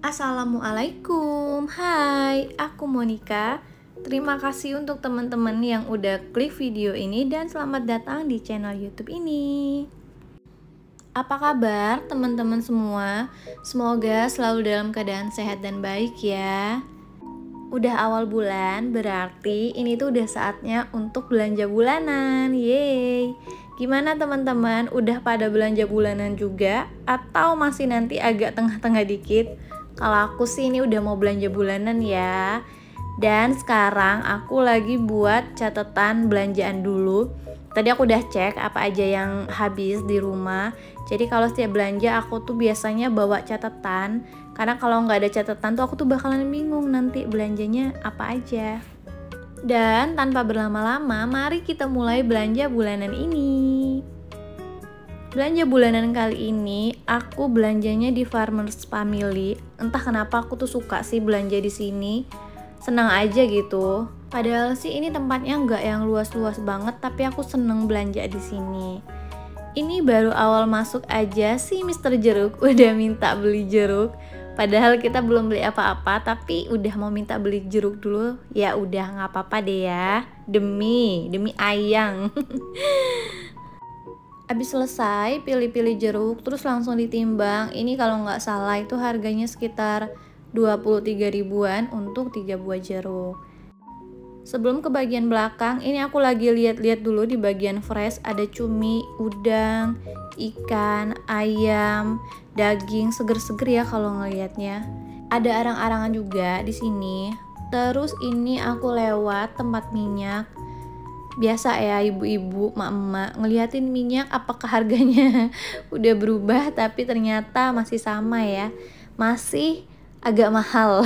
Assalamualaikum, hai, aku Monica. Terima kasih untuk teman-teman yang udah klik video ini dan selamat datang di channel YouTube ini. Apa kabar teman-teman semua? Semoga selalu dalam keadaan sehat dan baik ya. Udah awal bulan, berarti ini tuh udah saatnya untuk belanja bulanan. Yeay. Gimana teman-teman? Udah pada belanja bulanan juga? Atau masih nanti agak tengah-tengah dikit? Kalau aku sih ini udah mau belanja bulanan ya. Dan sekarang aku lagi buat catatan belanjaan dulu. Tadi aku udah cek apa aja yang habis di rumah. Jadi kalau setiap belanja aku tuh biasanya bawa catatan. Karena kalau nggak ada catatan tuh aku tuh bakalan bingung nanti belanjanya apa aja. Dan tanpa berlama-lama, mari kita mulai belanja bulanan ini. Belanja bulanan kali ini aku belanjanya di Farmers Family. Entah kenapa aku tuh suka sih belanja di sini. Senang aja gitu. Padahal sih ini tempatnya nggak yang luas-luas banget, tapi aku seneng belanja di sini. Ini baru awal masuk aja sih Mr. Jeruk udah minta beli jeruk. Padahal kita belum beli apa-apa, tapi udah mau minta beli jeruk dulu. Ya udah nggak apa-apa deh ya. Demi ayang. Abis selesai pilih-pilih jeruk, terus langsung ditimbang. Ini kalau nggak salah itu harganya sekitar 23 ribuan untuk 3 buah jeruk. Sebelum ke bagian belakang, ini aku lagi lihat-lihat dulu di bagian fresh. Ada cumi, udang, ikan, ayam, daging, seger-seger ya kalau ngelihatnya. Ada arang-arangan juga di sini. Terus ini aku lewat tempat minyak. Biasa ya ibu-ibu, emak-emak ngeliatin minyak apakah harganya udah berubah, tapi ternyata masih sama ya. Masih agak mahal.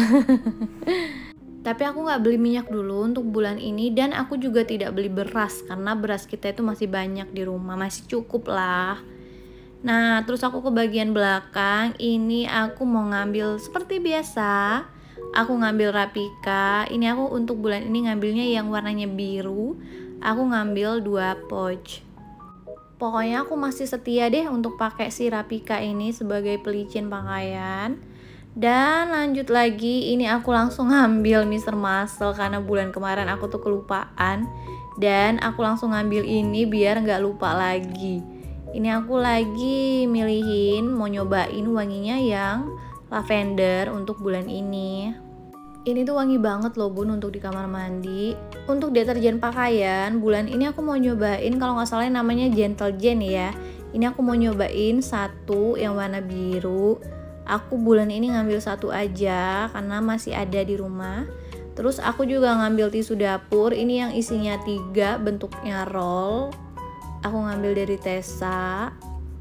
Tapi aku nggak beli minyak dulu untuk bulan ini, dan aku juga tidak beli beras karena beras kita itu masih banyak di rumah, masih cukup lah. Nah, terus aku ke bagian belakang. Ini aku mau ngambil seperti biasa. Aku ngambil Rapika. Ini aku untuk bulan ini ngambilnya yang warnanya biru. Aku ngambil 2 pouch. Pokoknya aku masih setia deh untuk pakai si Rapika ini sebagai pelicin pakaian. Dan lanjut lagi, ini aku langsung ngambil Mr. Muscle karena bulan kemarin aku tuh kelupaan. Dan aku langsung ngambil ini biar nggak lupa lagi. Ini aku lagi milihin mau nyobain wanginya yang lavender untuk bulan ini. Ini tuh wangi banget loh bun untuk di kamar mandi. Untuk deterjen pakaian, bulan ini aku mau nyobain, kalau nggak salah namanya Gentle Gen ya. Ini aku mau nyobain satu yang warna biru. Aku bulan ini ngambil satu aja karena masih ada di rumah. Terus aku juga ngambil tisu dapur. Ini yang isinya 3, bentuknya roll. Aku ngambil dari Tessa.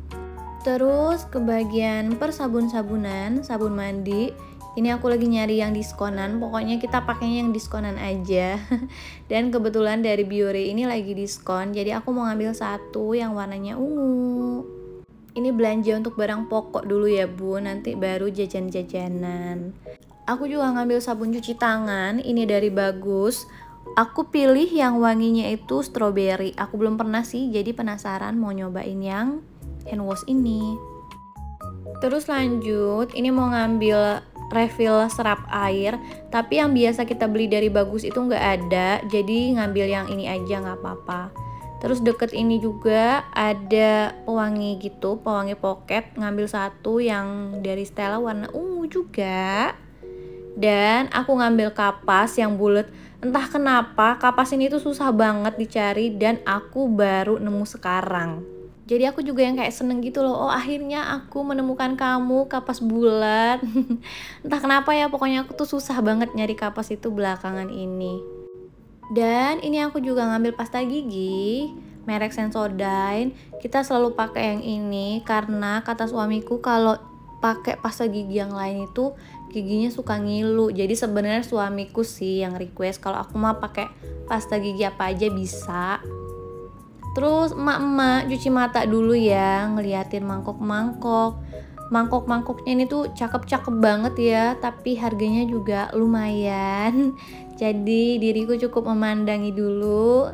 Terus ke bagian persabun-sabunan, sabun mandi. Ini aku lagi nyari yang diskonan, pokoknya kita pakainya yang diskonan aja. Dan kebetulan dari Biore ini lagi diskon, jadi aku mau ngambil satu yang warnanya ungu. Ini belanja untuk barang pokok dulu ya bu, nanti baru jajan-jajanan. Aku juga ngambil sabun cuci tangan, ini dari Bagus. Aku pilih yang wanginya itu strawberry. Aku belum pernah sih, jadi penasaran mau nyobain yang hand wash ini. Terus lanjut, ini mau ngambil refill serap air, tapi yang biasa kita beli dari Bagus itu nggak ada, jadi ngambil yang ini aja nggak apa-apa. Terus deket ini juga ada pewangi gitu, pewangi pocket, ngambil satu yang dari Stella warna ungu juga. Dan aku ngambil kapas yang bulat. Entah kenapa kapas ini tuh susah banget dicari dan aku baru nemu sekarang. Jadi aku juga yang kayak seneng gitu loh. Oh akhirnya aku menemukan kamu, kapas bulat. Entah kenapa ya, pokoknya aku tuh susah banget nyari kapas itu belakangan ini. Dan ini aku juga ngambil pasta gigi merek Sensodyne. Kita selalu pakai yang ini karena kata suamiku kalau pakai pasta gigi yang lain itu giginya suka ngilu. Jadi sebenarnya suamiku sih yang request kalau aku mah pakai pasta gigi apa aja bisa. Terus emak-emak cuci mata dulu ya, ngeliatin mangkok-mangkok. Mangkok-mangkoknya ini tuh cakep-cakep banget ya, tapi harganya juga lumayan. Jadi diriku cukup memandangi dulu.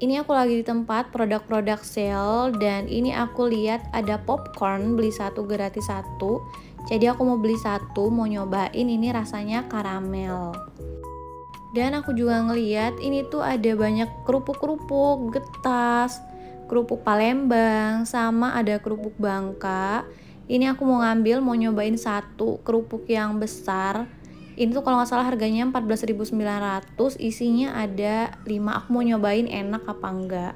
Ini aku lagi di tempat produk-produk sale dan ini aku lihat ada popcorn beli satu gratis satu. Jadi aku mau beli satu, mau nyobain ini rasanya karamel. Dan aku juga ngeliat ini tuh ada banyak kerupuk-kerupuk, getas, kerupuk Palembang, sama ada kerupuk Bangka. Ini aku mau ngambil, mau nyobain satu kerupuk yang besar. Ini tuh kalau nggak salah harganya 14.900, isinya ada 5. Aku mau nyobain enak apa enggak.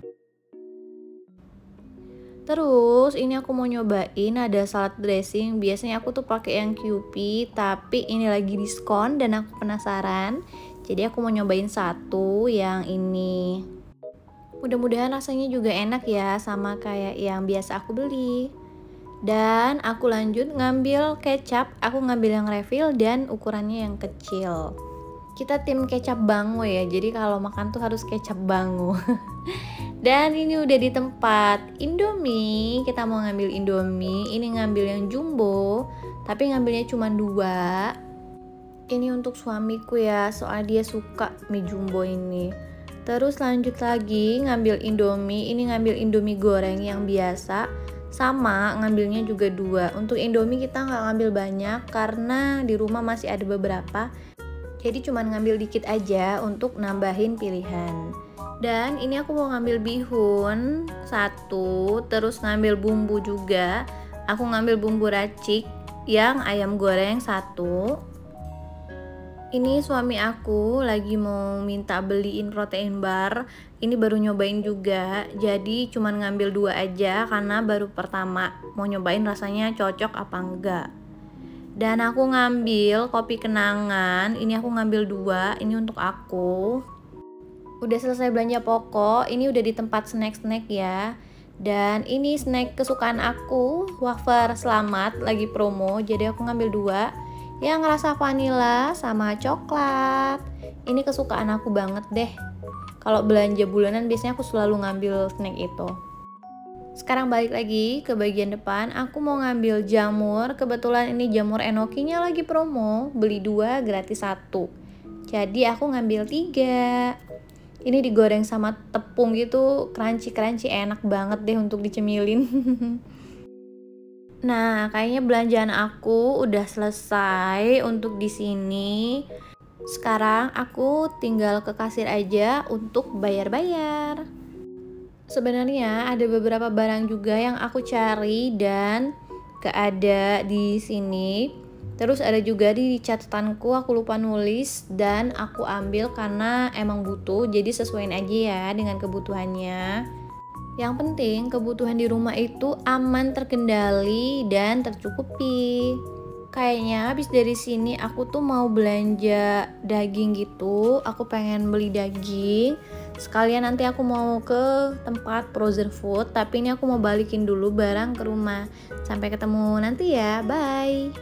Terus ini aku mau nyobain ada salad dressing. Biasanya aku tuh pakai yang Kewpie, tapi ini lagi diskon dan aku penasaran. Jadi aku mau nyobain satu yang ini. Mudah-mudahan rasanya juga enak ya, sama kayak yang biasa aku beli. Dan aku lanjut ngambil kecap. Aku ngambil yang refill dan ukurannya yang kecil. Kita tim kecap bango ya, jadi kalau makan tuh harus kecap bango. Dan ini udah di tempat Indomie. Kita mau ngambil Indomie. Ini ngambil yang jumbo, tapi ngambilnya cuma 2. Ini untuk suamiku ya, soalnya dia suka mie jumbo ini. Terus lanjut lagi ngambil Indomie. Ini ngambil Indomie goreng yang biasa, sama ngambilnya juga 2. Untuk Indomie kita nggak ngambil banyak karena di rumah masih ada beberapa, jadi cuman ngambil dikit aja untuk nambahin pilihan. Dan ini aku mau ngambil bihun 1, terus ngambil bumbu juga. Aku ngambil bumbu racik yang ayam goreng 1. Ini suami aku lagi mau minta beliin protein bar. Ini baru nyobain juga, jadi cuman ngambil 2 aja karena baru pertama mau nyobain rasanya cocok apa enggak. Dan aku ngambil kopi kenangan. Ini aku ngambil 2, ini untuk aku. Udah selesai belanja pokok, ini udah di tempat snack-snack ya. Dan ini snack kesukaan aku, wafer selamat lagi promo, jadi aku ngambil 2 yang rasa vanila sama coklat. Ini kesukaan aku banget deh. Kalau belanja bulanan biasanya aku selalu ngambil snack itu. Sekarang balik lagi ke bagian depan. Aku mau ngambil jamur. Kebetulan ini jamur enokinya lagi promo, beli 2 gratis 1. Jadi aku ngambil 3. Ini digoreng sama tepung gitu, crunchy enak banget deh untuk dicemilin. Nah, kayaknya belanjaan aku udah selesai untuk di sini. Sekarang aku tinggal ke kasir aja untuk bayar-bayar. Sebenarnya ada beberapa barang juga yang aku cari dan gak ada di sini. Terus ada juga di catatanku, aku lupa nulis dan aku ambil karena emang butuh, jadi sesuaiin aja ya dengan kebutuhannya. Yang penting kebutuhan di rumah itu aman, terkendali, dan tercukupi. Kayaknya habis dari sini aku tuh mau belanja daging gitu. Aku pengen beli daging. Sekalian nanti aku mau ke tempat frozen food, tapi ini aku mau balikin dulu barang ke rumah. Sampai ketemu nanti ya, bye.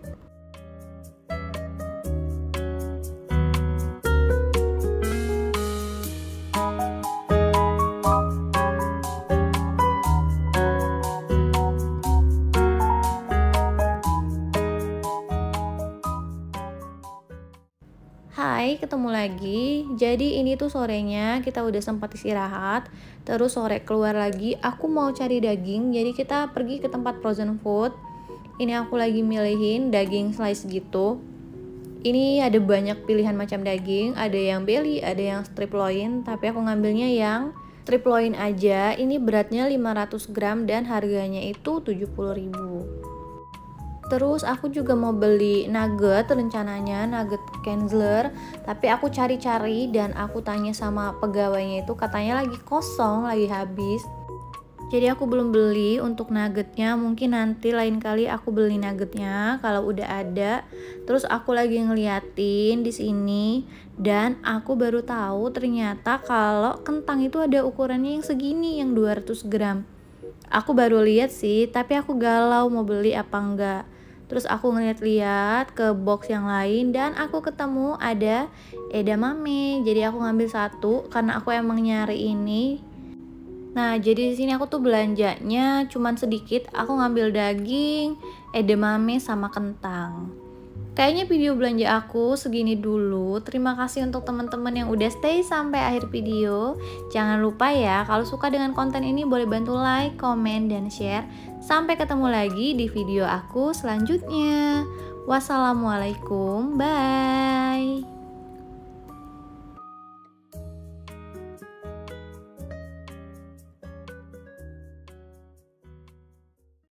Hai, ketemu lagi. Jadi ini tuh sorenya kita udah sempat istirahat. Terus sore keluar lagi, aku mau cari daging. Jadi kita pergi ke tempat frozen food. Ini aku lagi milihin daging slice gitu. Ini ada banyak pilihan macam daging. Ada yang belly, ada yang strip loin. Tapi aku ngambilnya yang strip loin aja. Ini beratnya 500 gram dan harganya itu 70.000. Terus aku juga mau beli nugget, rencananya nugget Kenzler, tapi aku cari-cari dan aku tanya sama pegawainya itu katanya lagi kosong, lagi habis. Jadi aku belum beli untuk nuggetnya, mungkin nanti lain kali aku beli nuggetnya kalau udah ada. Terus aku lagi ngeliatin di sini dan aku baru tahu ternyata kalau kentang itu ada ukurannya yang segini, yang 200 gram. Aku baru lihat sih, tapi aku galau mau beli apa enggak. Terus aku ngeliat-liat ke box yang lain dan aku ketemu ada edamame. Jadi aku ngambil 1 karena aku emang nyari ini. Nah, jadi di sini aku tuh belanjanya cuman sedikit. Aku ngambil daging, edamame sama kentang. Kayaknya video belanja aku segini dulu. Terima kasih untuk teman-teman yang udah stay sampai akhir video. Jangan lupa ya, kalau suka dengan konten ini boleh bantu like, komen, dan share. Sampai ketemu lagi di video aku selanjutnya. Wassalamualaikum, bye.